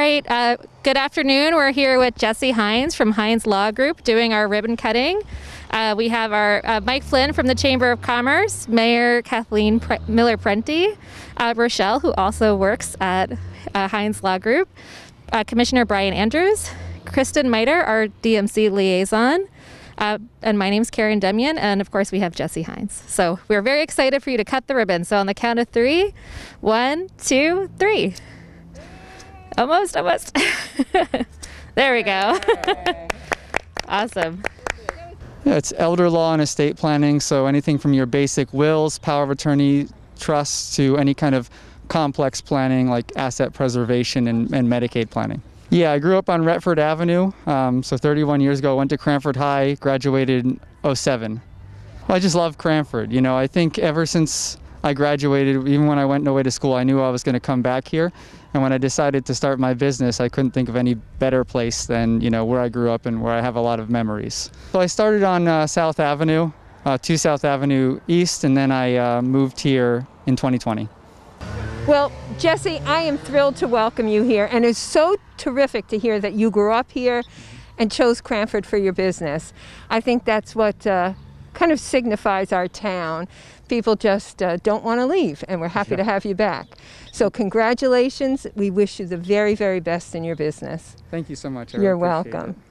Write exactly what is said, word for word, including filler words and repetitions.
right, uh, good afternoon. We're here with Jesse Hynes from Hynes Law Group doing our ribbon cutting. Uh, we have our uh, Mike Flynn from the Chamber of Commerce, Mayor Kathleen Pre Miller-Prenti, uh, Rochelle, who also works at uh, Hynes Law Group, uh, Commissioner Brian Andrews, Kristen Miter, our D M C liaison, uh, and my name's Karen Demian, and of course we have Jesse Hynes. So we're very excited for you to cut the ribbon. So on the count of three, one, two, three. Almost, almost. There we go. Awesome. Yeah, it's elder law and estate planning, so anything from your basic wills, power of attorney, trusts, to any kind of complex planning like asset preservation and, and Medicaid planning. Yeah, I grew up on Retford Avenue, um, so thirty-one years ago. I went to Cranford High, graduated in oh seven. Well, I just love Cranford. You know, I think ever since I graduated, even when I went away to school, I knew I was going to come back here. And when I decided to start my business, I couldn't think of any better place than, you know, where I grew up and where I have a lot of memories. So I started on uh, South Avenue, uh, to South Avenue East, and then I uh, moved here in twenty twenty. Well, Jesse, I am thrilled to welcome you here, and it's so terrific to hear that you grew up here and chose Cranford for your business. I think that's what uh, kind of signifies our town. People just uh, don't want to leave, and we're happy to have you back. So congratulations. We wish you the very, very best in your business. Thank you so much. I You're really appreciate welcome. it.